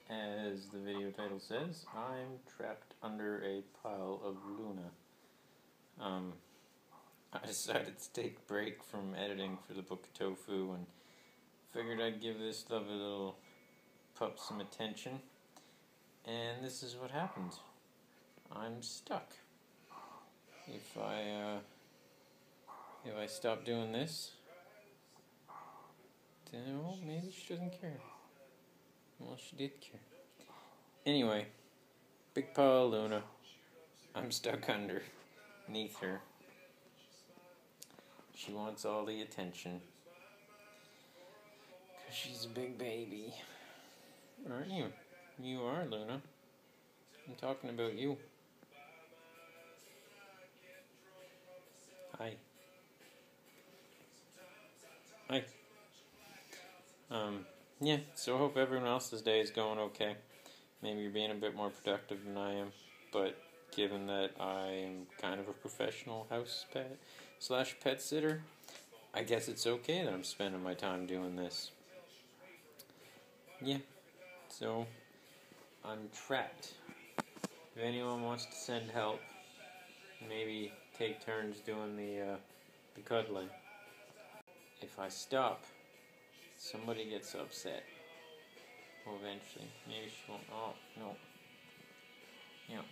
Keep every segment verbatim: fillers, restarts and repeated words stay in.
As the video title says, I'm trapped under a pile of Luna. Um, I decided to take a break from editing for the book of Tofu and figured I'd give this lovely little pup some attention. And this is what happened. I'm stuck. If I, uh, if I stop doing this, then, well, maybe she doesn't care. Well, she did care. Anyway, big pile of Luna. I'm stuck underneath her. She wants all the attention. Because she's a big baby. Aren't you? You are, Luna. I'm talking about you. Hi. Hi. Um, yeah, so I hope everyone else's day is going okay. Maybe you're being a bit more productive than I am, but given that I am kind of a professional house pet slash pet sitter, I guess it's okay that I'm spending my time doing this. Yeah, so I'm trapped. If anyone wants to send help, maybe take turns doing the, uh, the cuddling. If I stop, somebody gets upset. Well, eventually. Maybe she won't. Oh, no. Yeah.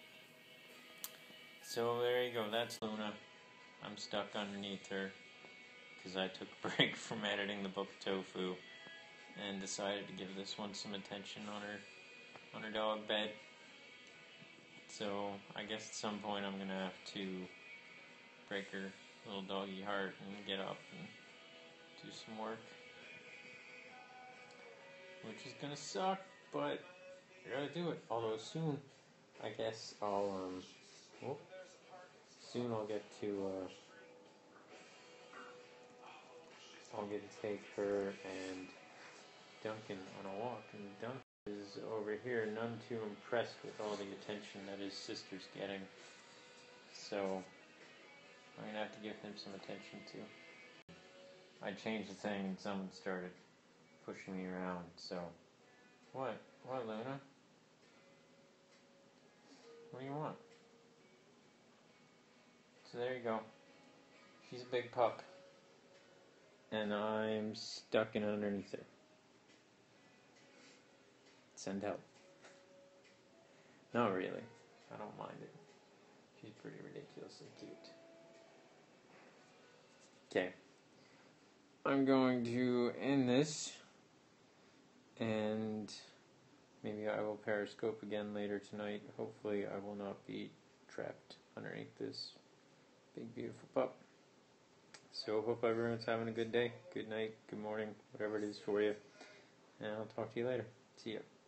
So there you go. That's Luna. I'm stuck underneath her because I took a break from editing the book Tofu and decided to give this one some attention on her on her dog bed. So I guess at some point I'm gonna have to break her little doggy heart and get up and do some work, which is gonna suck, but I gotta do it. Although soon, I guess I'll um, whoop, soon I'll get to uh, I'll get to take her and Duncan on a walk, and Duncan is over here, none too impressed with all the attention that his sister's getting. So I'm gonna have to give him some attention too. I changed the thing and someone started pushing me around. So what? What, Luna? What do you want? So there you go. She's a big pup. And I'm stuck in underneath her. Send help. Not really. I don't mind it. She's pretty ridiculously cute. Okay. I'm going to end this. And maybe I will Periscope again later tonight. Hopefully I will not be trapped underneath this big beautiful pup. So hope everyone's having a good day, good night, good morning, whatever it is for you. And I'll talk to you later. See ya.